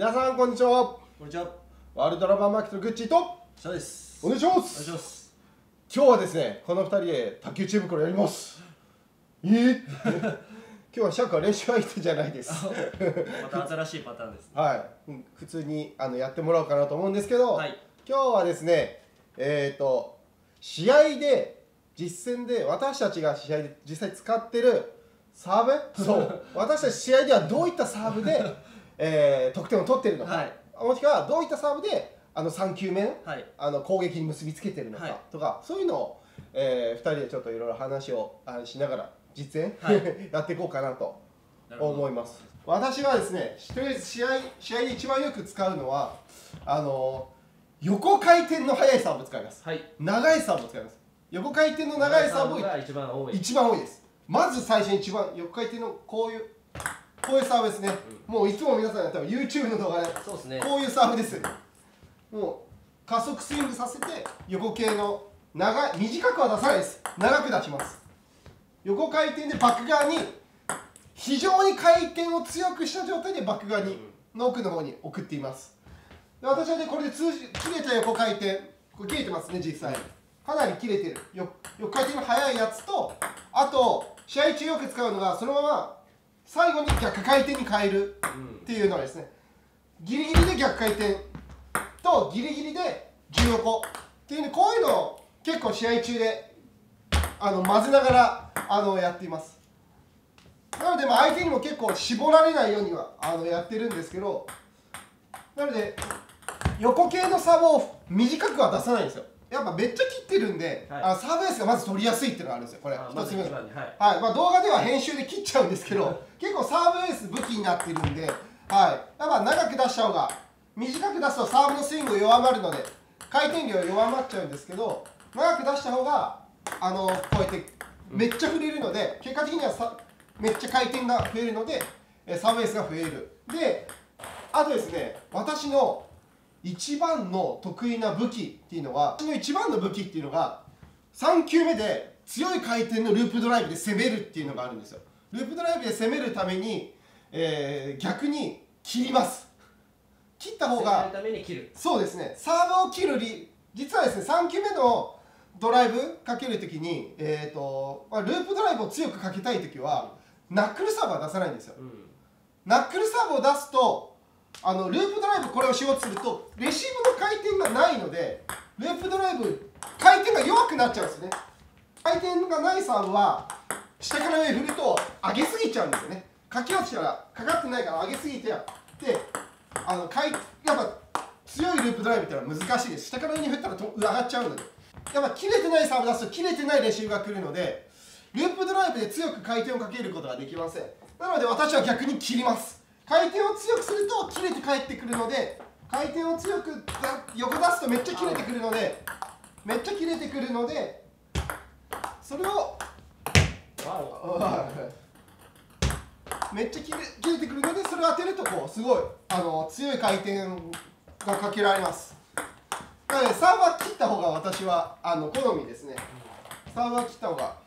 皆さんこんにちは。 こんにちは。 ワールドラバーマーケットのグッチーとそうです。 お願いしまお願いす。 します。 今日はですね、この2人で卓球チームからやります。今日はシャークは練習相手じゃないです。 また新しいパターンです、ね。 はい、普通にやってもらおうかなと思うんですけど、 はい、 今日はですね、試合で実戦で私たちが試合で実際使ってるサーブ、そう私たち試合ではどういったサーブで、得点を取っているのか、 はい、 もしくはどういったサーブで3球目の、 はい、 攻撃に結びつけてるのか、 はい、 とかそういうのを、2人でちょっといろいろ話をしながら実演、 はい、 やっていこうかなと思います。私はですね、とりあえず試合で一番よく使うのは横回転の速いサーブを使います、はい、長いサーブを使います。横回転の長いサーブが一番多いです。まず最初に一番横回転のこういうサーブですね、もういつも皆さん多分 YouTube の動画でこういうサーブです。もう加速スイングさせて横系の短くは出さないです。長く出します。横回転でバック側に非常に回転を強くした状態でバック側にの奥の方に送っています。で私はねこれで切れた横回転、これ切れてますね。実際かなり切れてる横回転の速いやつと、あと試合中よく使うのがそのまま最後に逆回転に変えるっていうのはですね、ギリギリで逆回転とギリギリで重横っていうね、こういうのを結構試合中で混ぜながらやっています。なので相手にも結構絞られないようにはやってるんですけど、なので横系のサーブを短くは出さないんですよ。やっぱめっちゃ切ってるんで、はい、サーブエースがまず取りやすいっていうのがあるんですよ。これ一つ目の、動画では編集で切っちゃうんですけど結構サーブエース武器になってるんで、はい、やっぱ長く出した方が、短く出すとサーブのスイング弱まるので回転量弱まっちゃうんですけど、長く出した方がこうやってめっちゃ振れるので、結果的にはめっちゃ回転が増えるのでサーブエースが増える。であとですね、私の一番の得意な武器っていうのは、私の一番の武器っていうのが3球目で強い回転のループドライブで攻めるっていうのがあるんですよ。ループドライブで攻めるために、逆に切ります。切った方がそうですね、サーブを切る実はですね、3球目のドライブかけるときに、ループドライブを強くかけたいときはナックルサーブは出さないんですよ。ナックルサーブを出すとループドライブこれをしようとするとレシーブの回転がないので、ループドライブ回転が弱くなっちゃうんですよね。回転がないサーブは下から上振ると上げすぎちゃうんですよね。かけ落ちたらかかってないから上げすぎてやっぱ強いループドライブっていうのは難しいです。下から上に振ったら上がっちゃうので、やっぱ切れてないサーブ出すと切れてないレシーブが来るので、ループドライブで強く回転をかけることができません。なので私は逆に切ります。回転を強くすると切れて帰ってくるので、回転を強く横出すとめっちゃ切れてくるので、それをめっちゃ切れてくるので、それを当てるとすごい強い回転がかけられます。なのでサーブは切った方が私は好みですね。サーブは切った方が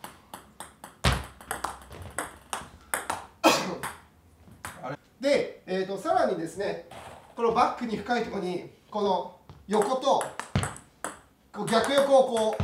で、さらにですね、このバックに深いところにこの横と逆横を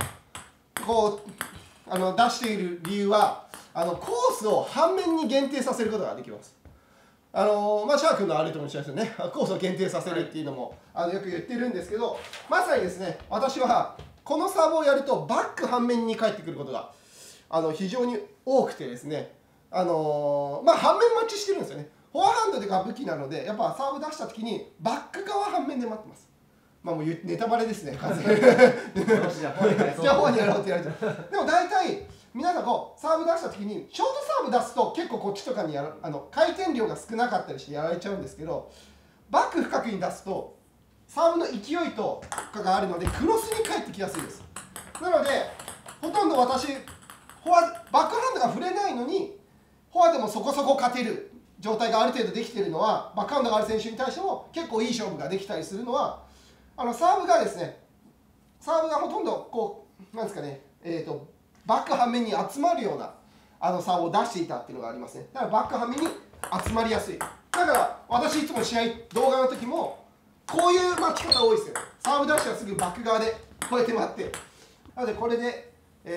出している理由は、コースを半面に限定させることができます。シャークのあれとも一緒ですよね。コースを限定させるっていうのもよく言ってるんですけど、まさにですね、私はこのサーブをやるとバック半面に返ってくることが非常に多くてですね、半面待ちしてるんですよね。フォアハンドが武器なので、やっぱサーブ出したときにバック側半面で待ってます。もうネタバレですね、完全に。じゃあフォアにやろうって言われてる。でも大体皆さんサーブ出したときにショートサーブ出すと結構こっちとかに回転量が少なかったりしてやられちゃうんですけど、バック深くに出すとサーブの勢いとかがあるのでクロスに返ってきやすいです。なのでほとんど私バックハンドが触れないのにフォアでもそこそこ勝てる状態がある程度できているのは、バックハンドがある選手に対しても結構いい勝負ができたりするのは、サーブがですね、サーブがほとんどなんですかね、バック半面に集まるようなサーブを出していたっていうのがありますね。だからバック半面に集まりやすい。だから私いつも試合動画の時もこういう待ち方多いですよ。サーブダッシュはすぐバック側でこうやって待って、なのでこれで、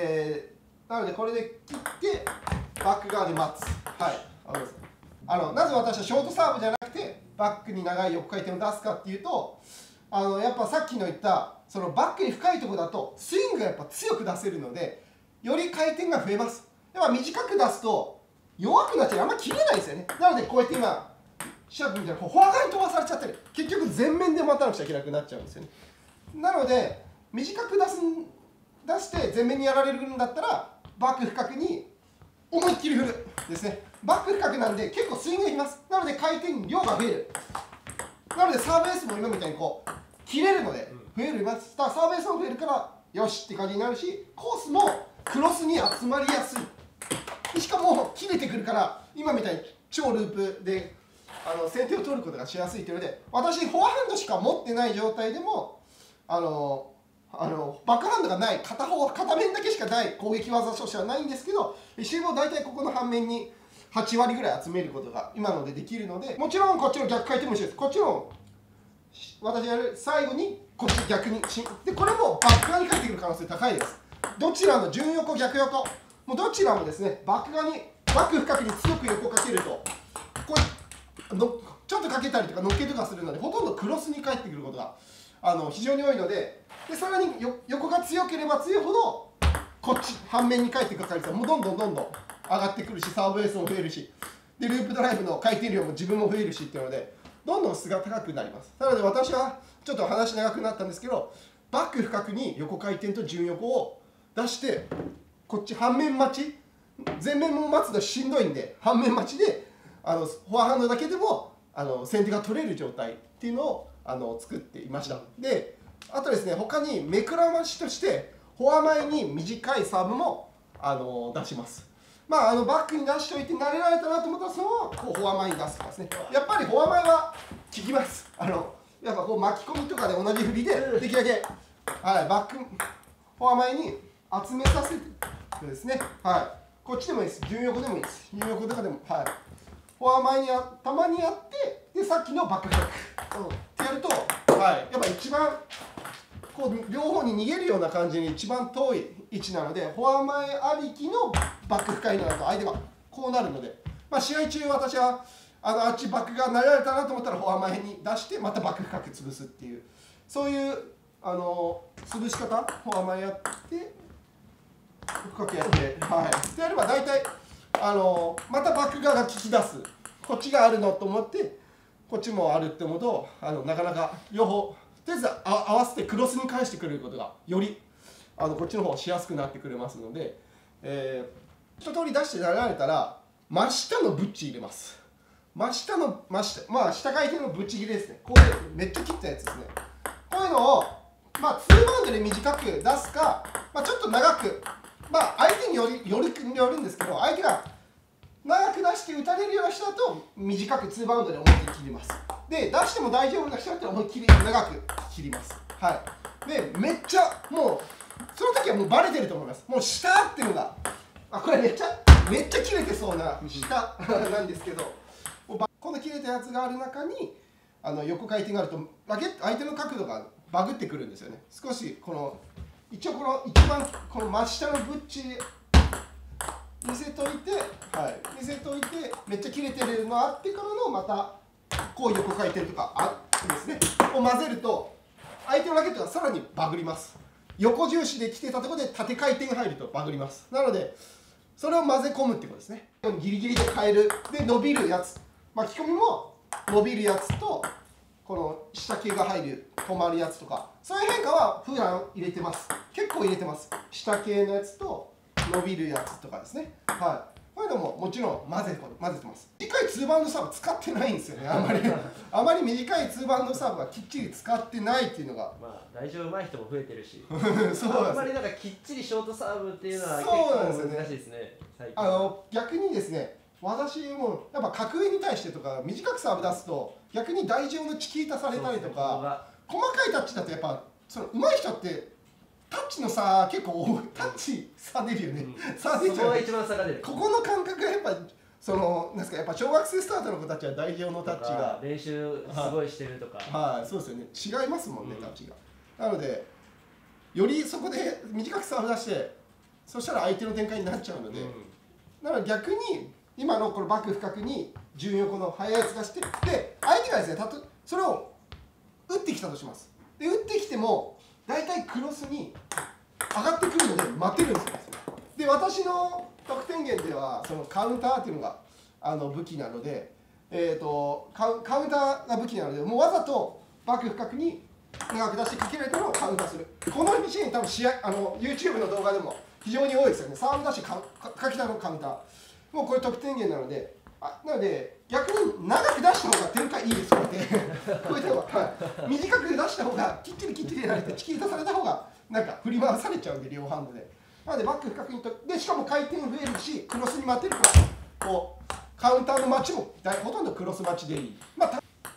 切ってバック側で待つ。はい、なぜ私はショートサーブじゃなくてバックに長い横回転を出すかっていうと、やっぱさっきの言ったそのバックに深いところだとスイングがやっぱ強く出せるので、より回転が増えます。やっぱ短く出すと弱くなっちゃう、あんま切れないですよね。なのでこうやって今シャープみたいなフォア側に飛ばされちゃったり、結局前面で待たなくちゃいけなくなっちゃうんですよね。なので短く出して前面にやられるんだったらバック深くに思いっきり振るですね。バック深くなんで結構スイングできます。なので回転量が増える。なのでサーブエースも今みたいにこう切れるので増えるます。サーブエースも増えるからよしって感じになるし、コースもクロスに集まりやすい。しかも切れてくるから今みたいに超ループで先手を取ることがしやすいというので、私フォアハンドしか持ってない状態でもバックハンドがない片面だけしかない攻撃技としてはないんですけど、レシーブを大体ここの半面に8割ぐらい集めることが今のでできるので、もちろんこっちの逆回転も一緒です。こっちの私やる最後にこっち逆にで、これもバック側に返ってくる可能性高いです。どちらの順横逆横もうどちらもですね、バック側にバック深くに強く横かけるとこうちょっとかけたりとか乗っけとかするので、ほとんどクロスに返ってくることが非常に多いので、さらに横が強ければ強いほどこっち反面に返ってくる確率はもうどんどん上がってくるし、サーブエースも増えるし、でループドライブの回転量も自分も増えるしっていうので、どんどん質が高くなります。なので私はちょっと話長くなったんですけど、バック深くに横回転と順横を出して、こっち反面待ち、前面も待つのしんどいんで反面待ちでフォアハンドだけでも先手が取れる状態っていうのを作っていました。であとですね、他に目くらましとしてフォア前に短いサーブも出します。バックに出しておいて慣れられたなと思ったらそのままこうフォア前に出すとかですね。やっぱりフォア前は効きます。やっぱこう巻き込みとかで同じ振りでできるだけ、バックフォア前に集めさせてですね、こっちでもいいです。順横でもいいです。順横とかでも、フォア前にたまにやって、でさっきのバックフックってやると、やっぱ一番こう両方に逃げるような感じに一番遠い位置なので、フォア前ありきのバック深いのだと相手がこうなるので、試合中私はあっちバックが慣れられたなと思ったらフォア前に出してまたバック深く潰すっていう、そういう潰し方、フォア前やって深くやって、でやれば大体またバック側が効き出す、こっちがあるのと思ってこっちもあるって思うとなかなか両方とりあえず合わせてクロスに返してくれることがよりこっちの方しやすくなってくれますので、一通り出して慣れられたら真下のブッチ入れます。下回転のブッチ切れですね。こういうめっちゃ切ったやつですね。こういうのを2バウンドで短く出すか、ちょっと長く、相手によるんですけど、相手が長く出して打たれるような人だと短く2バウンドで思いっきり切ります。で出しても大丈夫な人だったら思いっきり長く切ります。でめっちゃもうその時はもうバレてると思います。もう下っていうのがこれめっちゃ切れてそうな下なんですけど、この切れたやつがある中に横回転があると相手の角度がバグってくるんですよね。少し一応一番真下のブッチ見せといて、めっちゃ切れてるのあってからのまたこう横回転とかですねを混ぜると相手のラケットがさらにバグります。横重視で来てたところで縦回転が入るとバグります。なのでそれを混ぜ込むってことですね。ギリギリで変える、で伸びるやつ、巻き込みも伸びるやつとこの下系が入る止まるやつとか、そういう変化は普段入れてます。結構入れてます。下系のやつと伸びるやつとかですね。こういうのももちろん混ぜてます。短い2バウンドサーブ使ってないんですよね。あまり短い2バウンドサーブはきっちり使ってないっていうのが、 大丈夫上手い人も増えてるしそうあんまりきっちりショートサーブっていうのは結構難しいですね。 逆にですね、私もやっぱ格上に対してとか短くサーブ出すと逆に台上のチキータされたりとか、細かいタッチだとやっぱ上手い人ってタッチの差結構多い。タッチ差出るよね。差出ちゃう。 そこが一番差が出る。 ここの感覚がやっぱなんですか、やっぱ小学生スタートの子たちは代表のタッチが練習すごいしてるとか、 はい、そうですよね、違いますもんね、タッチが。なのでよりそこで短くサーブ出して、そしたら相手の展開になっちゃうので、なので逆に今のこのバック深くに順横の速いやつ出して、で相手がですね、それを打ってきたとします。で打ってきても大体クロスに上がってくるので待てるんですよ。で私の得点源ではそのカウンターっていうのが武器なので、カウンターが武器なので、もうわざとバック深くに長く出してかけられたのをカウンターする。このシーン多分YouTube の動画でも非常に多いですよね。サーブ出してかけたのカウンター。もうこれ得点源なので、なので逆に長く出した方が展開いいですよってこういった方が、はい、短く出した方がきっちりやられてチキータされた方がなんか振り回されちゃうんで、両ハンドで。なのでバック深くにで、しかも回転増えるしクロスに待てるから、こうカウンターの待ちもほとんどクロス待ちでいい。だ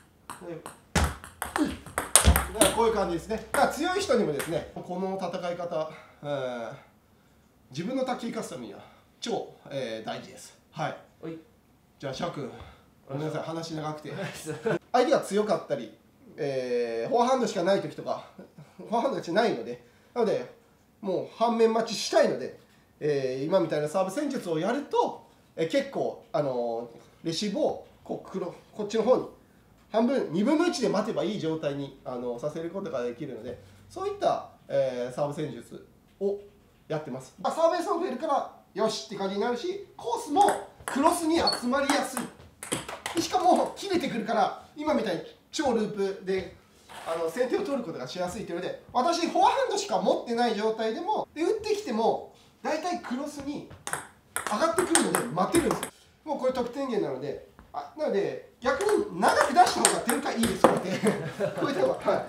からこういう感じですね。だから強い人にもですね、この戦い方、自分の卓球生かすためには超、大事です。はい。じゃあシャー君、ごめんなさい、話長くて。相手が強かったり、フォアハンドしかない時とか、フォアハンドしかないので、なのでもう反面待ちしたいので、今みたいなサーブ戦術をやると、結構レシーブをこっちの方に2分の1で待てばいい状態にさせることができるので、そういった、サーブ戦術をやってます。サーブエースも増えるからよしって感じになるし、コースもクロスに集まりやすい。しかも切れてくるから、今みたいに超ループで先手を取ることがしやすいというので、私フォアハンドしか持ってない状態でも打ってきても大体クロスに上がってくるので待てるんですよ。もうこれ得点源なので、なので逆に長く出した方が展開いいですよってこういった方が、はい。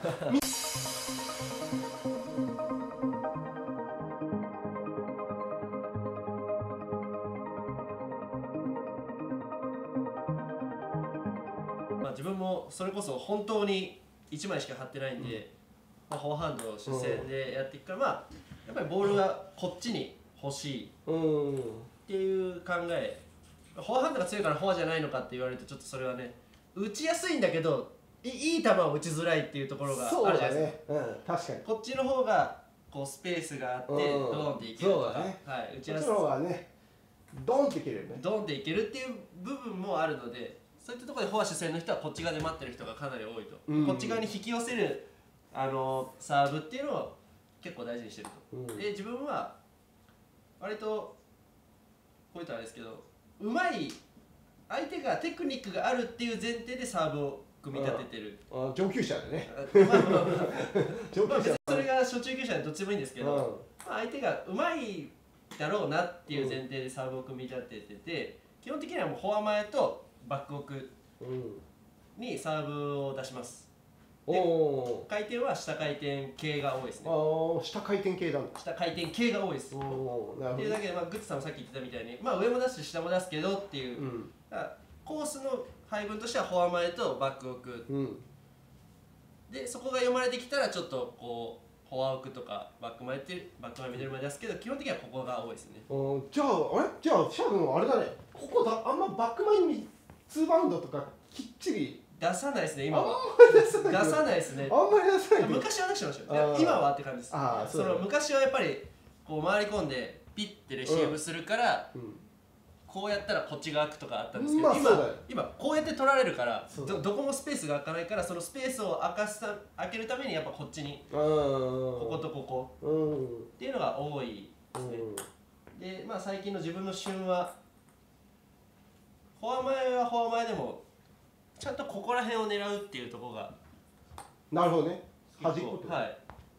自分もそれこそ本当に1枚しか貼ってないんで、フォアハンド主戦でやっていくから、やっぱりボールがこっちに欲しいっていう考え。フォアハンドが強いからフォアじゃないのかって言われると、ちょっとそれはね、打ちやすいんだけどいい球を打ちづらいっていうところがあるじゃないですか。 確かにこっちの方がこうスペースがあってドーンっていけるとか、打ちやすい。 こっちの方がね、ドーンっていけるよね。 ドーンっていけるっていう部分もあるので、そういったところでフォア主戦の人はこっち側で待ってる人がかなり多いと、こっち側に引き寄せるサーブっていうのを結構大事にしてると。で自分は割とこういったあれですけど、うまい相手がテクニックがあるっていう前提でサーブを組み立ててる。 上級者だね。 別にそれが初中級者でどっちでもいいんですけど、相手がうまいだろうなっていう前提でサーブを組み立ててて、基本的にはもうフォア前とバック奥にサーブを出します。回転は下回転系が多いですね。 下回転系なんだ。 下回転系が多いです。っていうだけで、グッズさんもさっき言ってたみたいに、上も出すし下も出すけどっていう、コースの配分としてはフォア前とバック奥、でそこが読まれてきたらちょっとこうフォア奥とかバック前ミドル前出すけど、基本的にはここが多いですね。 じゃあシャー君あれだね、ここあんまバック前に2バウンドとかきっちり出さないですね、今は。出さないですね。 あんまり出さない。 昔は出してましたよ。今はって感じです。昔はやっぱりこう回り込んでピッてレシーブするから、こうやったらこっちが開くとかあったんですけど、今こうやって取られるからどこもスペースが開かないから、そのスペースを開けるためにやっぱこっちにこことここっていうのが多いですね。で最近の自分の旬はフォア前はフォア前でもちゃんとここら辺を狙うっていうところが。 なるほどね。端っこ。 はい。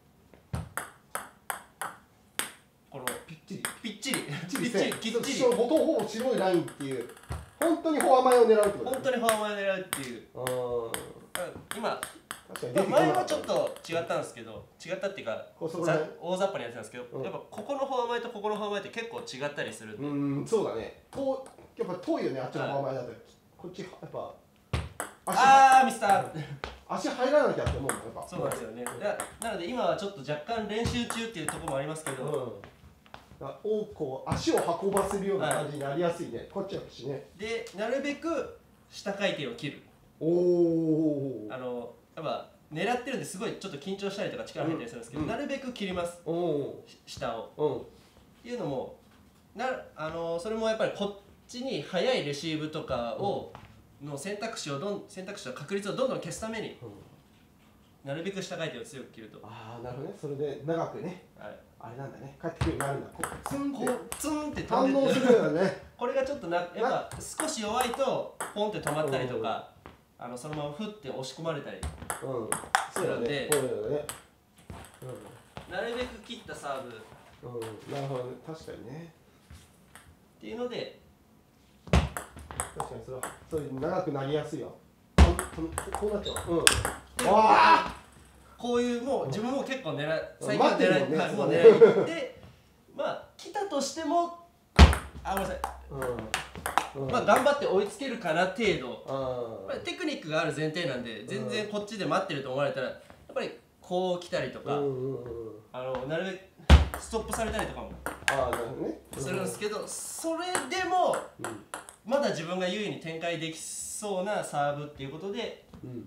このぴっちりきっちりほぼ白いラインっていう、本当にフォア前を狙うってこと。 本当にフォア前を狙うっていう。今前はちょっと違ったんですけど、違ったっていうか大雑把にやってたんですけど、やっぱここのフォア前とここのフォア前って結構違ったりするんで。 そうだね。やっぱ遠いよね、あっちのフォア前だと。こっちやっぱミスター足入らなきゃって思う。やっぱそうなんですよね。なので今はちょっと若干練習中っていうところもありますけど、 をこう足を運ばせるような感じになりやすいね、こっちは口ね。 でなるべく下回転を切る。 おお。 やっぱ狙ってるんですごいちょっと緊張したりとか力入ったりするんですけど、なるべく切ります、下を。っていうのもそれもやっぱりこっちに速いレシーブとかをの選択肢の確率をどんどん消すために、なるべく下回転を強く切ると。 ああ、なるほどね。それで長くね、あれなんだね、帰ってくるようになるんだ。こうツンって反応するよね。 これがちょっとやっぱ少し弱いとポンって止まったりとか、そのままフッて押し込まれたりするんで、なるべく切ったサーブ。 なるほどね、確かにね。 っていうので、 確かにそういう長くなりやすいよ。こうなっちゃう。わあ。 こういうもう自分も結構最近は狙いで、まあ来たとしてもごめんなさい。まあ頑張って追いつけるかな程度。テクニックがある前提なんで、全然こっちで待ってると思われたらやっぱりこう来たりとか、なるべくストップされたりとかもするんですけど、それでもまだ自分が優位に展開できそうなサーブっていうことで、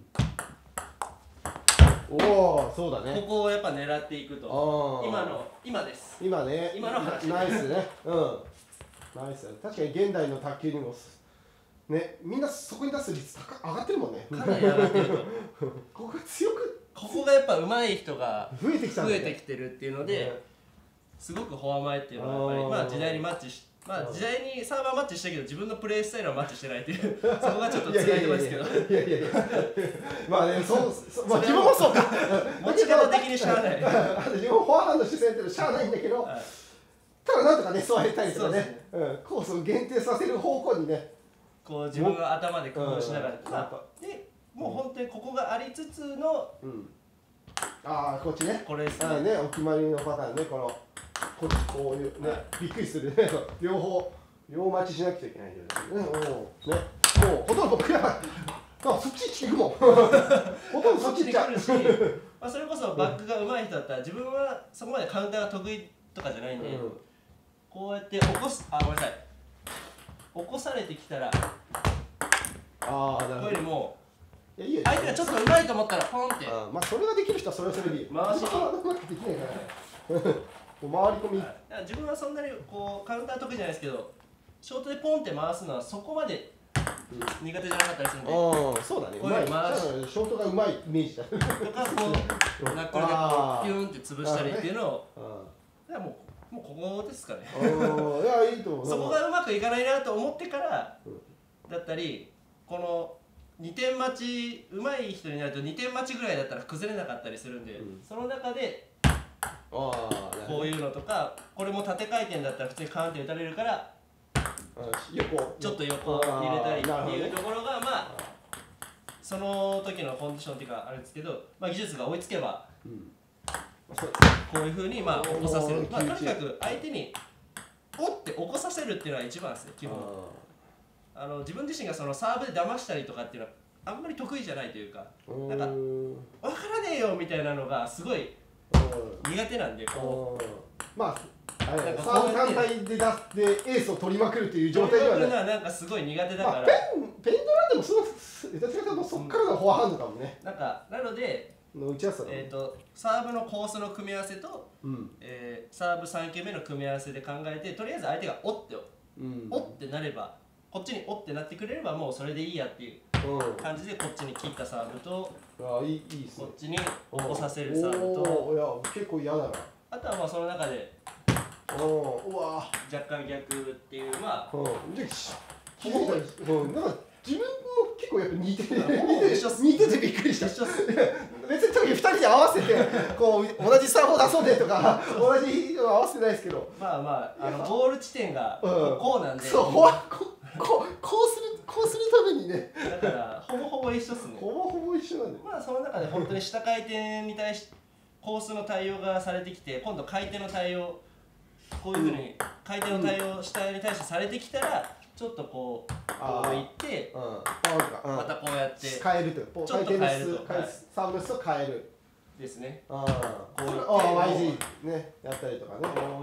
おお、そうだね。 ここをやっぱ狙っていくと。今です。 今ね。 今の話。 ナイスね。ナイス。確かに現代の卓球にもね、みんなそこに出す率上がってるもんね。 かなり上がってると。 ここが強く。 ここがやっぱ上手い人が増えてきてるっていうので、すごくフォア前っていうのはやっぱり時代にマッチし、時代にサーバーマッチしたけど自分のプレースタイルはマッチしてないっていうそこがちょっと辛いところですけど。 まあね、自分もそうか。 持ち方的にしゃあない。 自分もフォアハンド主戦ってしゃあないんだけど、ただなんとかね、そうやったりとかね、コースを限定させる方向にね、 こう自分が頭で工夫しながら、でもう本当にここがありつつの、 こっちね、 これですね、お決まりのパターンね、こっちこういうね、びっくりするね、両待ちしなくちゃいけないんですよね。もうほとんど僕らそっち行くもん。ほとんどそっち行っちゃうし、 それこそバックが上手い人だったら自分はそこまでカウンターが得意とかじゃないんで、こうやってごめんなさい、起こされてきたら、これよりも相手がちょっと上手いと思ったらポンって、 まあそれができる人はそれはそれでいい。 回しにうまくできないからね。回り込み。 自分はそんなにこうカウンター得意じゃないですけど、ショートでポンって回すのはそこまで苦手じゃなかったりするんで、 そうだね、 こういう回しショートがうまいイメージだ。 とかこうナックルでこうピューンって潰したりっていうのを、もうここですかね。 いや、いいと思う。 そこがうまくいかないなと思ってからだったり、この2点待ち、上手い人になると2点待ちぐらいだったら崩れなかったりするんで、その中でこういうのとか、これも縦回転だったら普通にカーンって打たれるから、ちょっと横入れたりっていうところが、まあその時のコンディションっていうかあれですけど、技術が追いつけばこういうふうに起こさせる。とにかく相手におって起こさせるっていうのは一番ですね、基本。自分自身がそのサーブで騙したりとかっていうのはあんまり得意じゃないというか、なんか分からねえよみたいなのがすごい苦手なんで、 まあ3単体で出してエースを取りまくるという状態ではない。 なんかすごい苦手だから、 ペイントランでもそっからのフォアハンドかもね。 なのでサーブのコースの組み合わせと、サーブ3球目の組み合わせで考えて、とりあえず相手がおってなれば、こっちにおってなってくれればもうそれでいいやっていう感じで、こっちに切ったサーブとこっちに起こさせるサーブと、 結構嫌だな。 あとはまあその中で若干逆っていう、なんか自分も結構やっぱ似ててびっくりした。別に特に2人で合わせてこう同じサーブを出そうねとか同じの合わせてないですけど、 ゴール地点がこうなんで、 こうするためにね、 だからほぼほぼ一緒っすね。 ほぼほぼ一緒なんで、 その中で本当に下回転に対してコースの対応がされてきて、今度回転の対応、こういうふうに回転の対応下に対してされてきたら、ちょっとこういって、またこうやって変えると、 ちょっと変えると、 サーブスを変えるですね。 YG ねやったりとかね。 こういってこ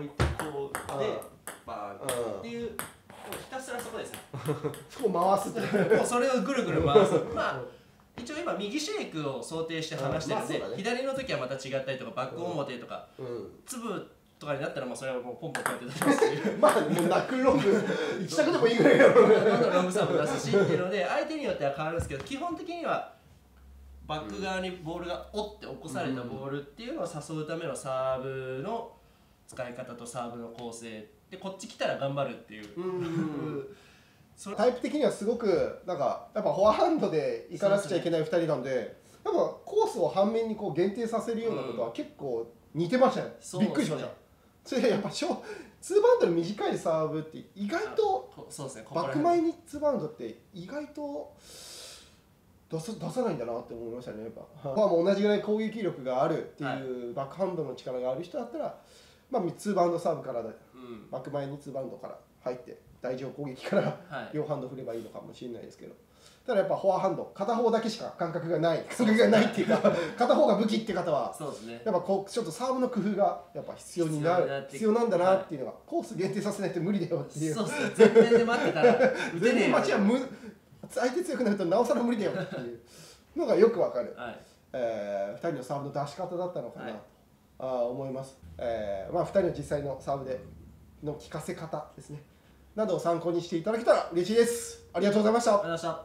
こうでバーンっていう、もうひたすらそこですね。 そこ回すって。 もうそれをぐるぐる回す。まあ一応今右シェイクを想定して話してるんで、左の時はまた違ったりとか、バック表とか、粒とかになったらもうそれはもうポンポンこうやって出すし、 まあもうナックルロック一択でもいいぐらいやろうね。 どんどんロングサーブ出すしっていうので、相手によっては変わるんですけど、基本的にはバック側にボールが折って起こされたボールっていうのを誘うためのサーブの使い方とサーブの構成で、こっち来たら頑張るっていう。 タイプ的にはすごくなんかやっぱフォアハンドで行かなくちゃいけない2人なんで、やっぱコースを反面にこう限定させるようなことは結構似てましたね。びっくりしました。それでやっぱ2バウンドの短いサーブって意外とバック前に2バウンドって意外と出さないんだなって思いましたね。やっぱフォアも同じぐらい攻撃力があるっていうバックハンドの力がある人だったら、まあ2バウンドサーブからバック前に2バウンドから入って台上攻撃から両ハンド振ればいいのかもしれないですけど、ただやっぱフォアハンド片方だけしか感覚がないっていうか片方が武器って方はやっぱこうちょっとサーブの工夫がやっぱ必要なんだなっていうのが、コース限定させないと無理だよっていう。 そうですね、前面で待ってたら打てねえよ。 相手強くなるとなおさら無理だよっていうのがよくわかる、2人のサーブの出し方だったのかなと思います。まあ2人の実際のサーブでの効かせ方ですねなどを参考にしていただけたら嬉しいです。ありがとうございました。 ありがとうございました。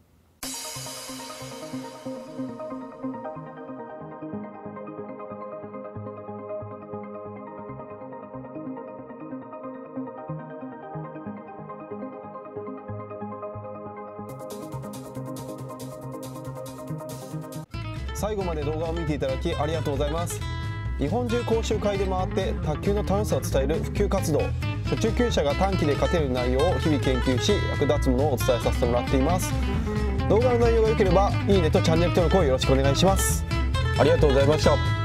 最後まで動画を見ていただきありがとうございます。日本中講習会で回って卓球の楽しさを伝える普及活動、初中級者が短期で勝てる内容を日々研究し、役立つものをお伝えさせてもらっています。動画の内容が良ければいいねとチャンネル登録をよろしくお願いします。ありがとうございました。